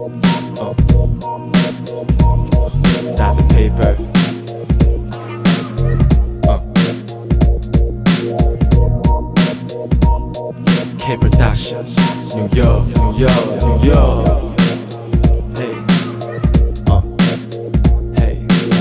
Diamond paper. K Production, New York, New York, New York. Hey, hey。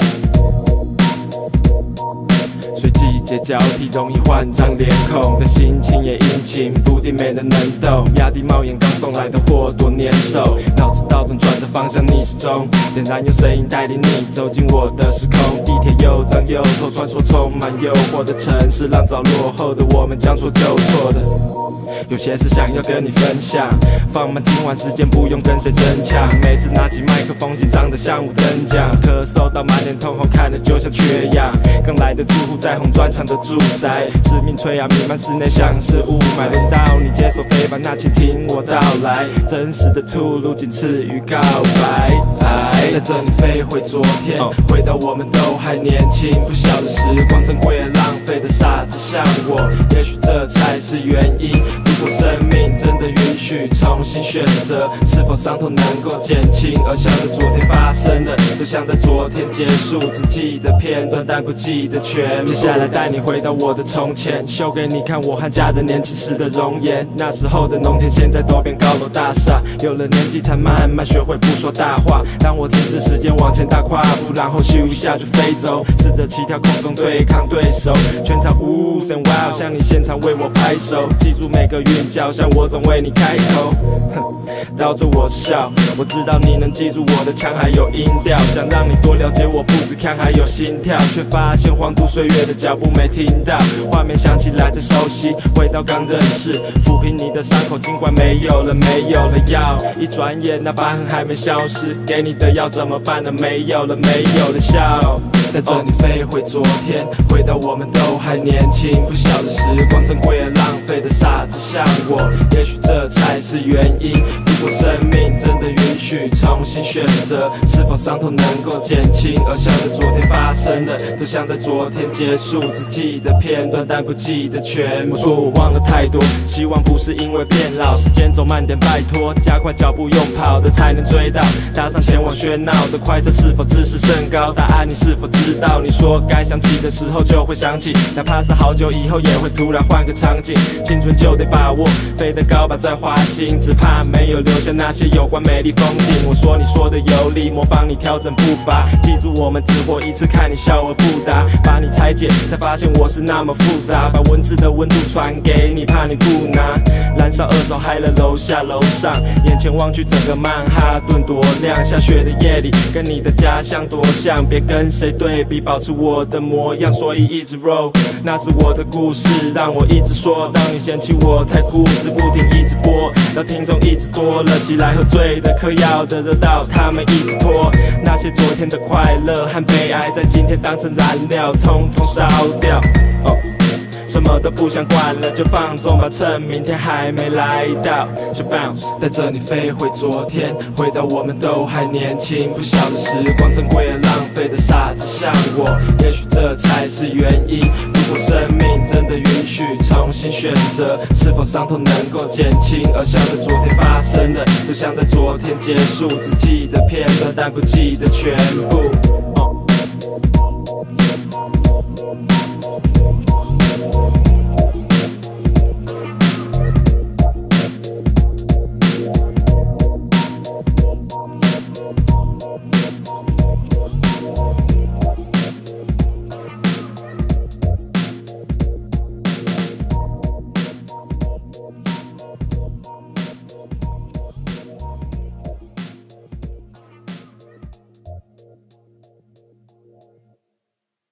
随季节交替，容易换张脸孔，但心情也阴晴不定，没人能懂。压低帽檐，刚送来的货多粘手，脑子倒转，转的方向逆时钟，点燃用声音带领你走进我的时空。地铁又脏又臭，传说充满诱惑的城市，浪早落后的我们将错就错的。有些事想要跟你分享，放慢今晚时间，不用跟谁争抢。每次拿起麦克风，紧张的像五等奖，咳嗽到满脸通红，看着就像缺氧。刚来的住户在红砖墙的住宅，使命催啊，弥漫室内像是雾霾。轮到你接受飞吧，那请听我道来，真实的吐露仅次于告白。带着你飞回昨天，回到我们都还年轻，不晓得时光珍贵而浪费的傻子像我，也许这才是原因。如果生命真的允许重新选择，是否伤痛能够减轻？而想着昨天发生的，都像在昨天结束，只记得片段，但不记得全部。接下来带你回到我的从前，秀给你看我和家人年轻时的容颜。那时候的农田，现在都变高楼大厦。有了年纪，才慢慢学会不说大话。当我停止时间往前大跨步，然后咻一下就飞走，试着起跳空中对抗对手。全场呜声哇，像你现场为我拍手，记住每个韵脚，像我总为你开口。绕着我笑，我知道你能记住我的腔还有音调，想让你多了解我，不止看还有心跳，却发现晃度岁月的脚步没听到，画面想起来真熟悉，回到刚认识，抚平你的伤口，尽管没有了药，一转眼那疤痕还没消失，给你的药怎么办呢？没有了笑。带着你飞回昨天，回到我们都还年轻，不晓得时光珍贵而浪费的傻子像我，也许这才是原因。如果生命真的允许重新选择，是否伤痛能够减轻？而想着昨天发生的，都像在昨天结束，只记得片段，但不记得全部。我说我忘了太多，希望不是因为变老，时间走慢点，拜托，加快脚步，用跑的才能追到。搭上前往喧闹的快车，是否自视甚高？答案你是否知道？你说该想起的时候就会想起，哪怕是好久以后也会突然换个场景。青春就得把握，飞得高吧再滑行，只怕没有留下那些有关美丽风景。我说你说的有理，模仿你调整步伐，记住我们只活一次，看你笑而不答，把你拆解才发现我是那么复杂，把文字的温度传给你，怕你不拿。燃烧2手嗨了楼下楼上，眼前望去整个曼哈顿多亮，下雪的夜里跟你的家乡多像，别跟谁对比，保持我的模样，所以一直 roll， 那是我的故事，让我一直说。当你嫌弃我太固执，不停一直播，到听众一直多了起来，喝醉的嗑药的热到他们一直拖，那些昨天的快乐和悲哀，在今天当成燃料，通通烧掉。什么都不想管了，就放纵吧，趁明天还没来到。就 bounce， 带着你飞回昨天，回到我们都还年轻，不晓得时光珍贵而浪费的傻子像我，也许这才是原因。如果生命真的允许重新选择，是否伤痛能够减轻？而想着昨天发生的，都像在昨天结束，只记得片段，但不记得全部。